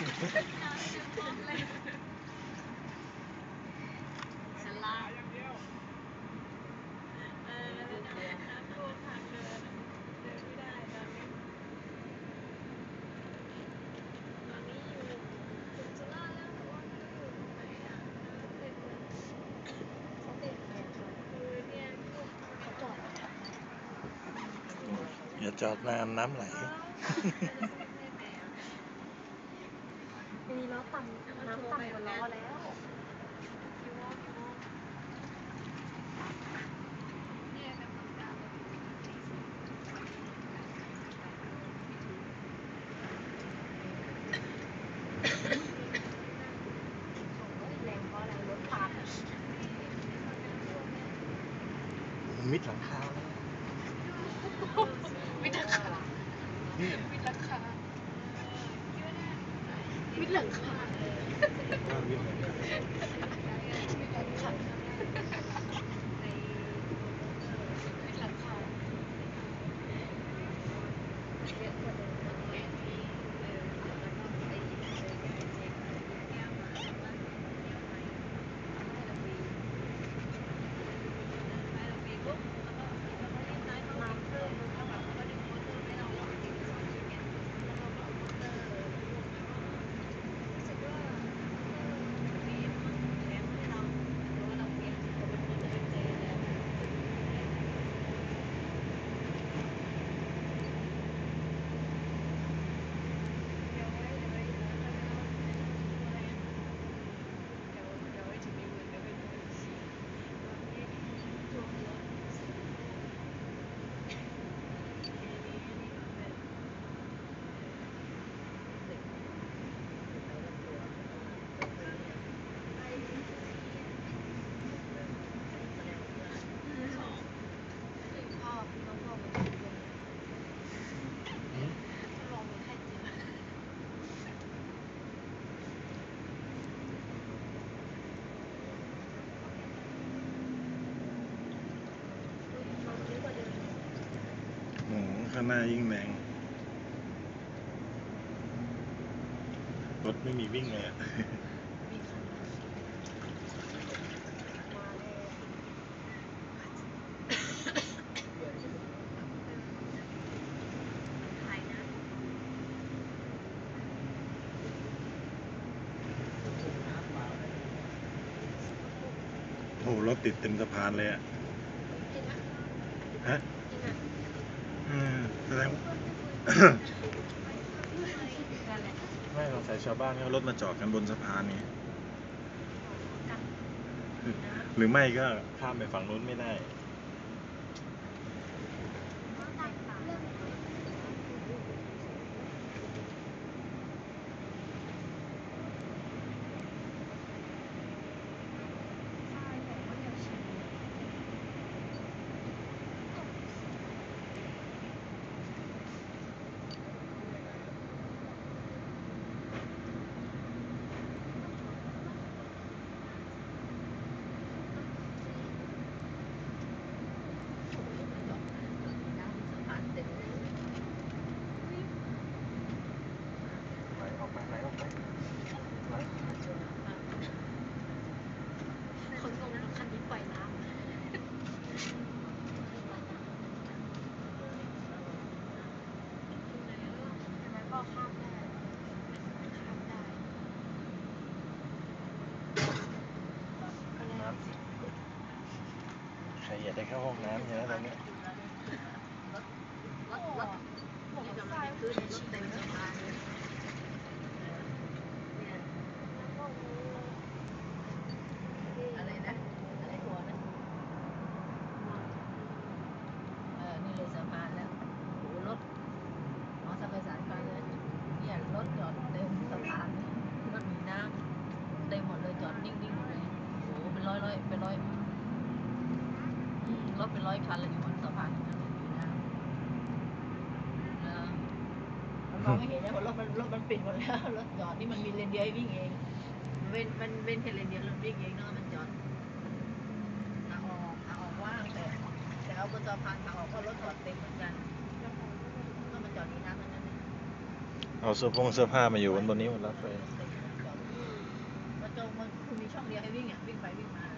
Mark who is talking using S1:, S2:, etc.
S1: ฉลาดน้ำท่วมทางเดินไม่ได้ตอนนี้อยู่สุราษฎร์แล้วแต่ว่าไม่รู้อยู่ตรงไหนอ่ะเป็นเขาติดอะไรคะคือเนี่ยเขาจอด
S2: อย่าจอดนานน้ำไหล
S1: มีล้อต่ำน้ำต่ำกว่าล้อแล้วเนี่ยกำลังดาวแรงเพราะอะไรรถพัง
S2: มิดหลังคาแล้ว
S1: มิดหลังคา
S2: นี่
S1: มิดหลังคามิดหลังคา
S2: มิดหลังคา
S1: มิดหลังคามิดหลังคา
S2: ข้างหน้ายิ่งแรงรถไม่มีวิ่งเลยอะโอ้รถติดเต็มสะพานเลยอะฮะแสดง ไม่เราใส่ชาวบ้านเขารถมาจอดกันบนสะพานนี่หรือไม่ก็ข้ามไปฝั่งนู้นไม่ได้
S1: คนงงรถคันนี้ปล่อยน้ำก็ข้ามได้ข้ามได้
S2: น้ำใครอยากได้เข้าห้องน้ำอย่างนั้นตอนนี้
S1: ผมกำลังขึ้นรถเต็มสะพานเลยอะไรนะอะไรหัวนะนี่เลยสะพานแล้วโหรถสะพานสายไฟเลยเนี่ยรถจอดเต็มสะพานรถหนีน้ำเต็มหมดเลยจอดนิ่งๆเลยโหเป็นร้อยรถเป็นร้อยคันเลยอยู่บนสะพานนั้นหนีน้ำมันมองไม่เห็นนะเพราะรถมันปิดหมดแล้วรถจอดนี่มันมีเลนเดียวให้วิ่งเองมันแค่เลนเดียวรถวิ่งเองเนาะมันจอดทางออกว่างแต่เอาบนสะพานทางออกก็รถจอดเต็มเหมือนกันก็มันจอดหนีน้ำทั้งนั้น
S2: เอาเสื้อผ้ามาอยู่บนนี้หมดแล้วเฟย
S1: มันจะมันคือมีช่องเดียวให้วิ่งอ่ะวิ่งไปวิ่งมา